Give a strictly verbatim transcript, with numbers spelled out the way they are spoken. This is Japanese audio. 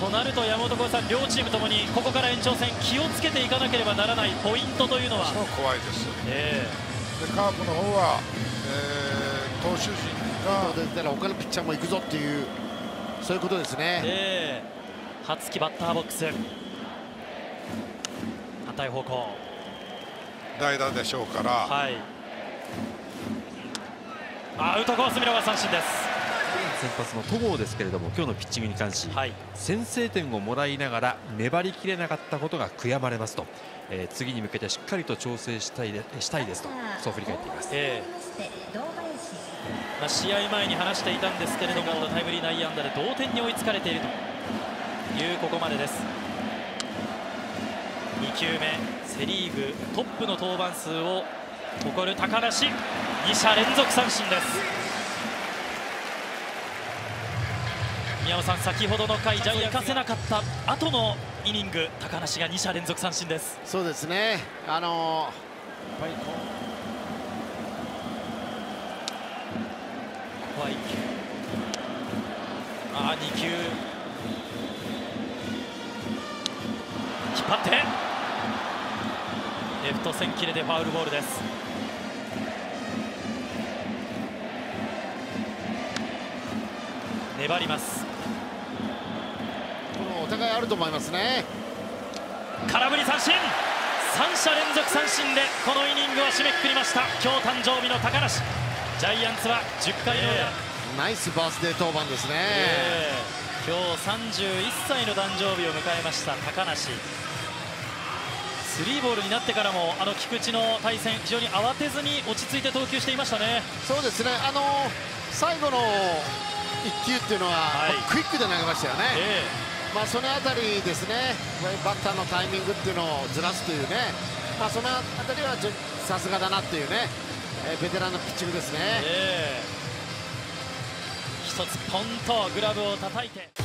となると山本浩さん、両チームともにここから延長戦気をつけていかなければならないポイントというのは。 そう怖いです。 えー、でカープの方は、えー、投手陣がそうですから他のピッチャーも行くぞっていうそういうことですね。 えー、初木バッターボックス、反対方向代打でしょうから、 はい、アウトコース見逃し三振です。 先発の戸郷ですけれども、今日のピッチングに関し、はい、先制点をもらいながら粘りきれなかったことが悔やまれますと、えー、次に向けてしっかりと調整したいでしたいですと、そう振り返っています。えーまあ、試合前に話していたんですけれども、タイムリー内野安打で同点に追いつかれているというここまでです。に球目、セ・リーグトップの登板数を誇る高梨、に者連続三振です。宮尾さん、先ほどの回ジャイアンツ生かせなかった後のイニング、高梨がに者連続三振です。 そうですね、あのー、やっぱりこここはいっ球、あに球引っ張ってレフト線切れでファウルボールです。粘ります。 お互いあると思いますね。 空振り三振、さん者連続三振でこのイニングを締めくくりました。今日誕生日の高梨、ジャイアンツはじゅっかいの裏、えー、ナイスバースデー登板ですね。 えー、今日さんじゅういっさいの誕生日を迎えました高梨。スリーボールになってからもあの菊池の対戦、非常に慌てずに落ち着いて投球していましたね。 そうですね、あのー、最後のいっ球っていうのは、はい、クイックで投げましたよね。えー、まあそのあたりですね、バッターのタイミングっていうのをずらすというね、まあそのあたりはさすがだなっていうね、えー、ベテランのピッチングですね。 えー、一つポンとグラブを叩いて。